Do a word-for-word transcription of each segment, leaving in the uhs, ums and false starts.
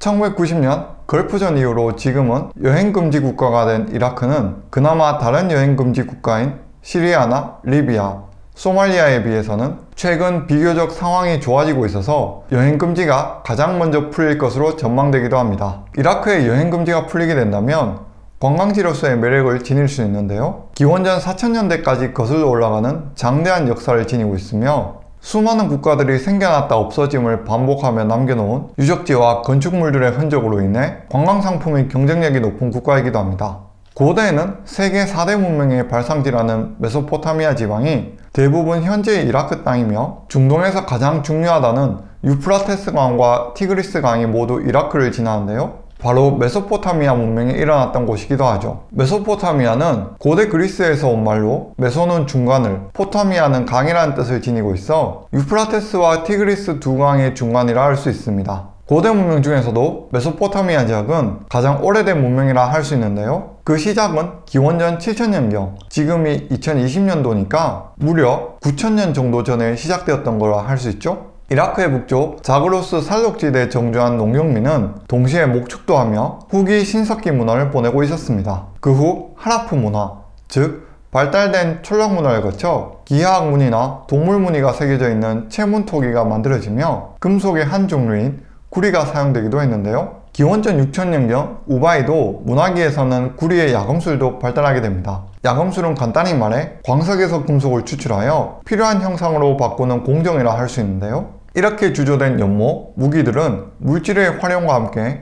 천구백구십 년 걸프전 이후로 지금은 여행금지 국가가 된 이라크는 그나마 다른 여행금지 국가인 시리아나 리비아, 소말리아에 비해서는 최근 비교적 상황이 좋아지고 있어서 여행금지가 가장 먼저 풀릴 것으로 전망되기도 합니다. 이라크의 여행금지가 풀리게 된다면 관광지로서의 매력을 지닐 수 있는데요. 기원전 사천 년대까지 거슬러 올라가는 장대한 역사를 지니고 있으며 수많은 국가들이 생겨났다 없어짐을 반복하며 남겨놓은 유적지와 건축물들의 흔적으로 인해 관광상품의 경쟁력이 높은 국가이기도 합니다. 고대에는 세계 사 대 문명의 발상지라는 메소포타미아 지방이 대부분 현재의 이라크 땅이며 중동에서 가장 중요하다는 유프라테스 강과 티그리스 강이 모두 이라크를 지나는데요. 바로 메소포타미아 문명이 일어났던 곳이기도 하죠. 메소포타미아는 고대 그리스에서 온 말로 메소는 중간을, 포타미아는 강이라는 뜻을 지니고 있어 유프라테스와 티그리스 두 강의 중간이라 할 수 있습니다. 고대 문명 중에서도 메소포타미아 지역은 가장 오래된 문명이라 할 수 있는데요. 그 시작은 기원전 칠천 년경, 지금이 이천이십 년도니까 무려 구천 년 정도 전에 시작되었던 거라 할 수 있죠. 이라크의 북쪽 자그로스 산록지대에 정주한 농경민은 동시에 목축도 하며 후기 신석기 문화를 보내고 있었습니다. 그 후 하라프 문화, 즉 발달된 촌락 문화를 거쳐 기하학 무늬나 동물 무늬가 새겨져 있는 채문 토기가 만들어지며 금속의 한 종류인 구리가 사용되기도 했는데요. 기원전 육천 년경 우바이도 문화기에서는 구리의 야금술도 발달하게 됩니다. 야금술은 간단히 말해 광석에서 금속을 추출하여 필요한 형상으로 바꾸는 공정이라 할 수 있는데요. 이렇게 주조된 연못, 무기들은 물질의 활용과 함께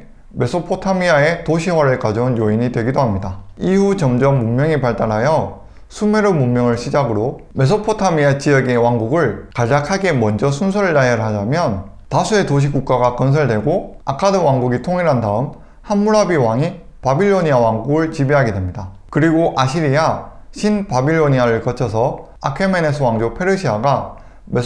메소포타미아의 도시화를 가져온 요인이 되기도 합니다. 이후 점점 문명이 발달하여 수메르 문명을 시작으로 메소포타미아 지역의 왕국을 간략하게 먼저 순서를 나열하자면 다수의 도시국가가 건설되고 아카드 왕국이 통일한 다음 함무라비 왕이 바빌로니아 왕국을 지배하게 됩니다. 그리고 아시리아, 신바빌로니아를 거쳐서 아케메네스 왕조 페르시아가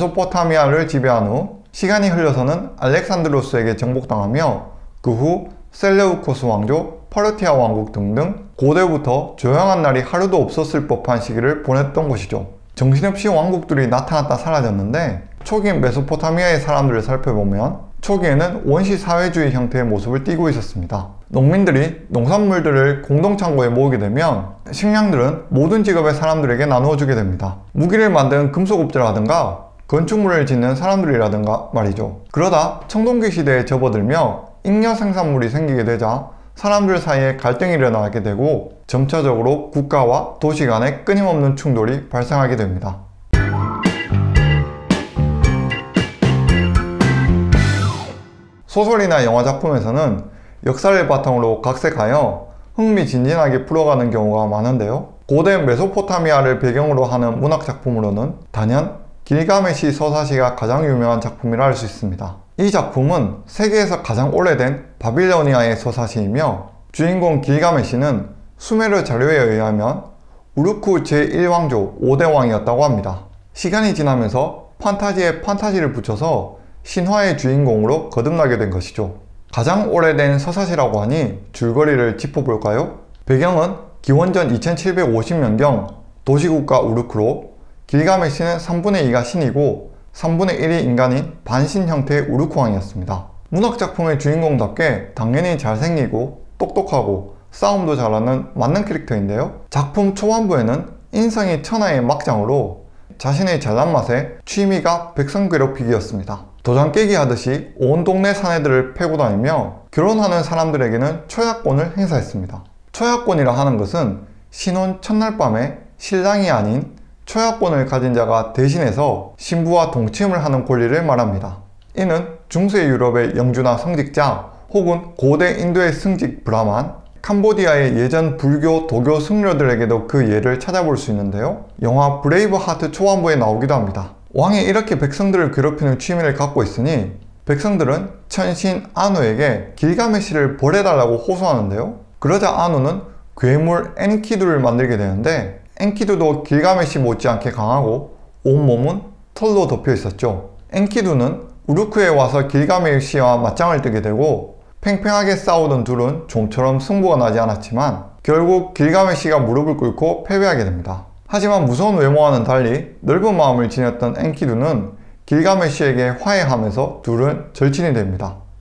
메소포타미아를 지배한 후 시간이 흘러서는 알렉산드로스에게 정복당하며 그 후 셀레우코스 왕조, 퍼르티아 왕국 등등 고대부터 조용한 날이 하루도 없었을 법한 시기를 보냈던 것이죠. 정신없이 왕국들이 나타났다 사라졌는데 초기 메소포타미아의 사람들을 살펴보면 초기에는 원시 사회주의 형태의 모습을 띠고 있었습니다. 농민들이 농산물들을 공동창고에 모으게 되면 식량들은 모든 직업의 사람들에게 나누어 주게 됩니다. 무기를 만드는 금속업자라든가 건축물을 짓는 사람들이라든가 말이죠. 그러다 청동기 시대에 접어들며 잉여 생산물이 생기게 되자 사람들 사이에 갈등이 일어나게 되고 점차적으로 국가와 도시 간의 끊임없는 충돌이 발생하게 됩니다. 소설이나 영화 작품에서는 역사를 바탕으로 각색하여 흥미진진하게 풀어가는 경우가 많은데요. 고대 메소포타미아를 배경으로 하는 문학 작품으로는 단연 길가메시 서사시가 가장 유명한 작품이라 할 수 있습니다. 이 작품은 세계에서 가장 오래된 바빌로니아의 서사시이며 주인공 길가메시는 수메르 자료에 의하면 우르크 제일 왕조 오 대 왕이었다고 합니다. 시간이 지나면서 판타지에 판타지를 붙여서 신화의 주인공으로 거듭나게 된 것이죠. 가장 오래된 서사시라고 하니 줄거리를 짚어볼까요? 배경은 기원전 이천칠백오십 년경 도시국가 우르크로 길가메시는 삼분의 이가 신이고 삼분의 일이 인간인 반신 형태의 우르크 왕이었습니다. 문학작품의 주인공답게 당연히 잘생기고 똑똑하고 싸움도 잘하는 만능 캐릭터인데요. 작품 초반부에는 인성이 천하의 막장으로 자신의 잘난 맛에 취미가 백성 괴롭히기였습니다. 도장 깨기 하듯이 온 동네 사내들을 패고 다니며 결혼하는 사람들에게는 초약권을 행사했습니다. 초약권이라 하는 것은 신혼 첫날 밤에 신랑이 아닌 초약권을 가진 자가 대신해서 신부와 동침을 하는 권리를 말합니다. 이는 중세 유럽의 영주나 성직자 혹은 고대 인도의 승직 브라만, 캄보디아의 예전 불교, 도교 승려들에게도 그 예를 찾아볼 수 있는데요. 영화 브레이브 하트 초반부에 나오기도 합니다. 왕이 이렇게 백성들을 괴롭히는 취미를 갖고 있으니 백성들은 천신 아누에게 길가메시를 벌해달라고 호소하는데요. 그러자 아누는 괴물 엔키두를 만들게 되는데 엔키두도 길가메시 못지않게 강하고 온몸은 털로 덮여 있었죠. 엔키두는 우르크에 와서 길가메시와 맞짱을 뜨게 되고 팽팽하게 싸우던 둘은 좀처럼 승부가 나지 않았지만 결국 길가메시가 무릎을 꿇고 패배하게 됩니다. 하지만 무서운 외모와는 달리 넓은 마음을 지녔던 엔키두는 길가메시에게 화해하면서 둘은 절친이 됩니다.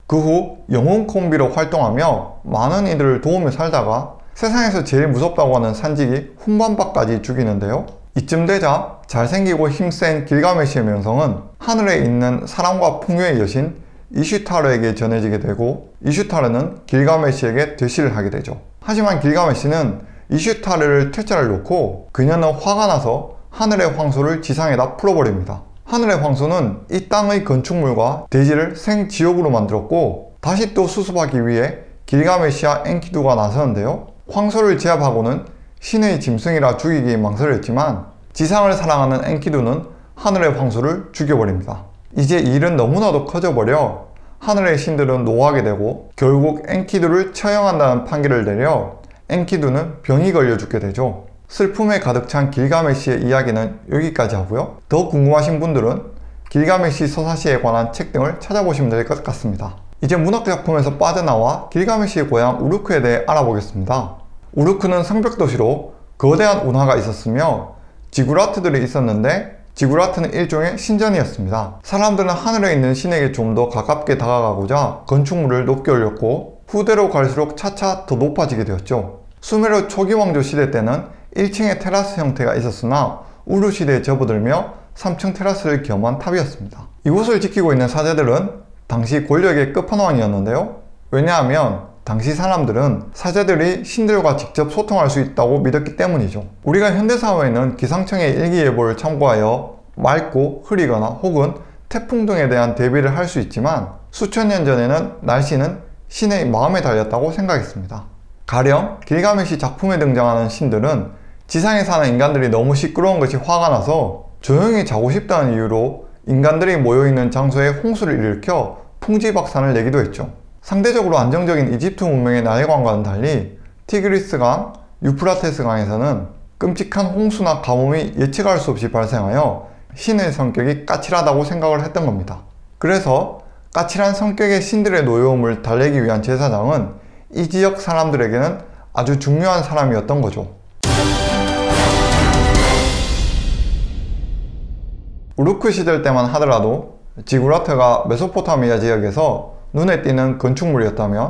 그 후 영웅 콤비로 활동하며 많은 이들을 도우며 살다가 세상에서 제일 무섭다고 하는 산지기 훈반바까지 죽이는데요. 이쯤 되자 잘생기고 힘센 길가메시의 명성은 하늘에 있는 사랑과 풍요의 여신 이슈타르에게 전해지게 되고, 이슈타르는 길가메시에게 대시를 하게 되죠. 하지만 길가메시는 이슈타르를 퇴짜를 놓고 그녀는 화가 나서 하늘의 황소를 지상에다 풀어버립니다. 하늘의 황소는 이 땅의 건축물과 대지를 생지옥으로 만들었고, 다시 또 수습하기 위해 길가메시와 엔키두가 나서는데요. 황소를 제압하고는 신의 짐승이라 죽이기 망설였지만 지상을 사랑하는 엔키두는 하늘의 황소를 죽여버립니다. 이제 일은 너무나도 커져버려 하늘의 신들은 노하게 되고 결국 엔키두를 처형한다는 판결을 내려 엔키두는 병이 걸려 죽게 되죠. 슬픔에 가득 찬 길가메시의 이야기는 여기까지 하고요. 더 궁금하신 분들은 길가메시 서사시에 관한 책 등을 찾아보시면 될 것 같습니다. 이제 문학작품에서 빠져나와 길가메시의 고향 우르크에 대해 알아보겠습니다. 우르크는 성벽도시로 거대한 운하가 있었으며 지구라트들이 있었는데 지구라트는 일종의 신전이었습니다. 사람들은 하늘에 있는 신에게 좀 더 가깝게 다가가고자 건축물을 높게 올렸고 후대로 갈수록 차차 더 높아지게 되었죠. 수메르 초기 왕조 시대 때는 일 층의 테라스 형태가 있었으나 우르 시대에 접어들며 삼 층 테라스를 겸한 탑이었습니다. 이곳을 지키고 있는 사제들은 당시 권력의 끝판왕이었는데요. 왜냐하면 당시 사람들은 사제들이 신들과 직접 소통할 수 있다고 믿었기 때문이죠. 우리가 현대사회에는 기상청의 일기예보를 참고하여 맑고 흐리거나 혹은 태풍 등에 대한 대비를 할 수 있지만 수천 년 전에는 날씨는 신의 마음에 달렸다고 생각했습니다. 가령 길가메시 작품에 등장하는 신들은 지상에 사는 인간들이 너무 시끄러운 것이 화가 나서 조용히 자고 싶다는 이유로 인간들이 모여있는 장소에 홍수를 일으켜 풍지박산을 내기도 했죠. 상대적으로 안정적인 이집트 문명의 나일강과는 달리 티그리스강, 유프라테스강에서는 끔찍한 홍수나 가뭄이 예측할 수 없이 발생하여 신의 성격이 까칠하다고 생각을 했던 겁니다. 그래서 까칠한 성격의 신들의 노여움을 달래기 위한 제사장은 이 지역 사람들에게는 아주 중요한 사람이었던 거죠. 우르크 시절 때만 하더라도 지구라트가 메소포타미아 지역에서 눈에 띄는 건축물이었다면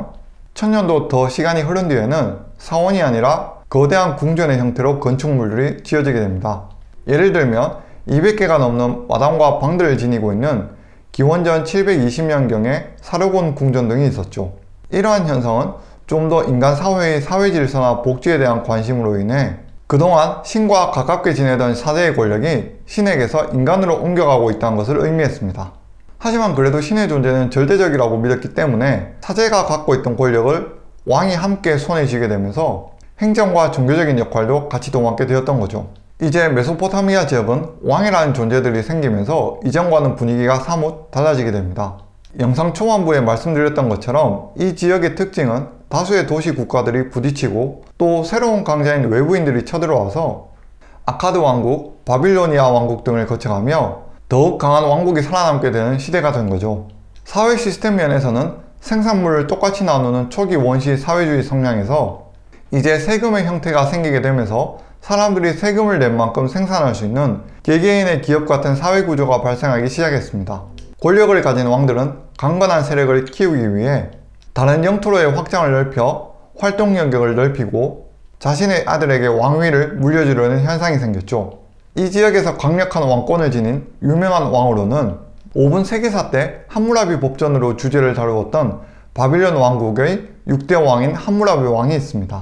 천년도 더 시간이 흐른 뒤에는 사원이 아니라 거대한 궁전의 형태로 건축물들이 지어지게 됩니다. 예를 들면 이백 개가 넘는 마당과 방들을 지니고 있는 기원전 칠백이십 년경의 사르곤 궁전 등이 있었죠. 이러한 현상은 좀 더 인간 사회의 사회 질서나 복지에 대한 관심으로 인해 그동안 신과 가깝게 지내던 사제의 권력이 신에게서 인간으로 옮겨가고 있다는 것을 의미했습니다. 하지만 그래도 신의 존재는 절대적이라고 믿었기 때문에 사제가 갖고 있던 권력을 왕이 함께 손에 쥐게 되면서 행정과 종교적인 역할도 같이 도맡게 되었던 거죠. 이제 메소포타미아 지역은 왕이라는 존재들이 생기면서 이전과는 분위기가 사뭇 달라지게 됩니다. 영상 초반부에 말씀드렸던 것처럼 이 지역의 특징은 다수의 도시 국가들이 부딪히고 또 새로운 강자인 외부인들이 쳐들어와서 아카드 왕국, 바빌로니아 왕국 등을 거쳐가며 더욱 강한 왕국이 살아남게 되는 시대가 된 거죠. 사회 시스템 면에서는 생산물을 똑같이 나누는 초기 원시 사회주의 성향에서 이제 세금의 형태가 생기게 되면서 사람들이 세금을 낸 만큼 생산할 수 있는 개개인의 기업 같은 사회 구조가 발생하기 시작했습니다. 권력을 가진 왕들은 강건한 세력을 키우기 위해 다른 영토로의 확장을 넓혀 활동 영역을 넓히고 자신의 아들에게 왕위를 물려주려는 현상이 생겼죠. 이 지역에서 강력한 왕권을 지닌 유명한 왕으로는 오 분 세계사 때 함무라비 법전으로 주제를 다루었던 바빌론 왕국의 육 대 왕인 함무라비 왕이 있습니다.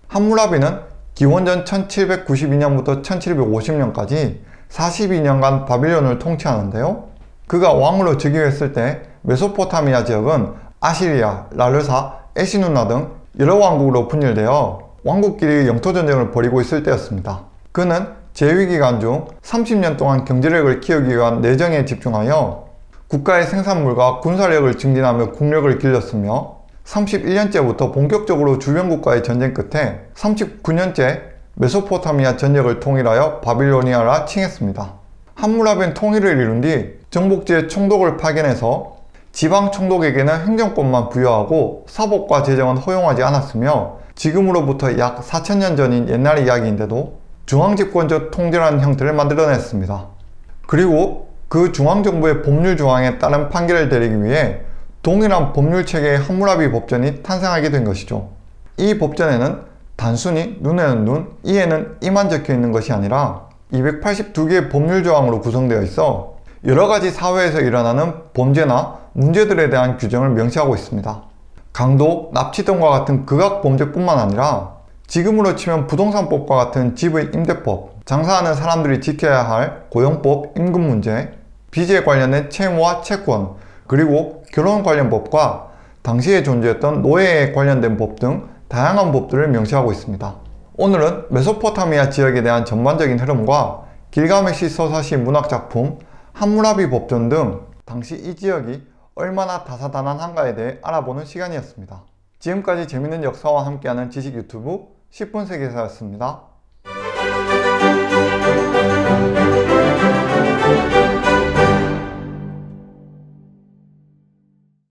함무라비는 기원전 천칠백구십이 년부터 천칠백오십 년까지 사십이 년간 바빌론을 통치하는데요. 그가 왕으로 즉위했을 때 메소포타미아 지역은 아시리아, 라르사, 에시누나 등 여러 왕국으로 분열되어 왕국끼리 영토전쟁을 벌이고 있을 때였습니다. 그는 재위기간 중 삼십 년 동안 경제력을 키우기 위한 내정에 집중하여 국가의 생산물과 군사력을 증진하며 국력을 길렀으며 삼십일 년째부터 본격적으로 주변국과의 전쟁 끝에 삼십구 년째 메소포타미아 전역을 통일하여 바빌로니아라 칭했습니다. 함무라비는 통일을 이룬 뒤 정복지의 총독을 파견해서 지방 총독에게는 행정권만 부여하고 사법과 재정은 허용하지 않았으며 지금으로부터 약 사천 년 전인 옛날 이야기인데도 중앙집권적 통제라는 형태를 만들어냈습니다. 그리고 그 중앙정부의 법률 조항에 따른 판결을 내리기 위해 동일한 법률 체계의 함무라비 법전이 탄생하게 된 것이죠. 이 법전에는 단순히 눈에는 눈, 이에는 이만 적혀 있는 것이 아니라 이백팔십이 개의 법률 조항으로 구성되어 있어 여러가지 사회에서 일어나는 범죄나 문제들에 대한 규정을 명시하고 있습니다. 강도, 납치 등과 같은 극악 범죄뿐만 아니라 지금으로 치면 부동산법과 같은 집의 임대법, 장사하는 사람들이 지켜야 할 고용법, 임금 문제, 빚에 관련된 채무와 채권, 그리고 결혼 관련 법과 당시에 존재했던 노예에 관련된 법 등 다양한 법들을 명시하고 있습니다. 오늘은 메소포타미아 지역에 대한 전반적인 흐름과 길가메시 서사시 문학작품, 함무라비 법전 등 당시 이 지역이 얼마나 다사다난한가에 대해 알아보는 시간이었습니다. 지금까지 재밌는 역사와 함께하는 지식 유튜브 십 분 세계사였습니다.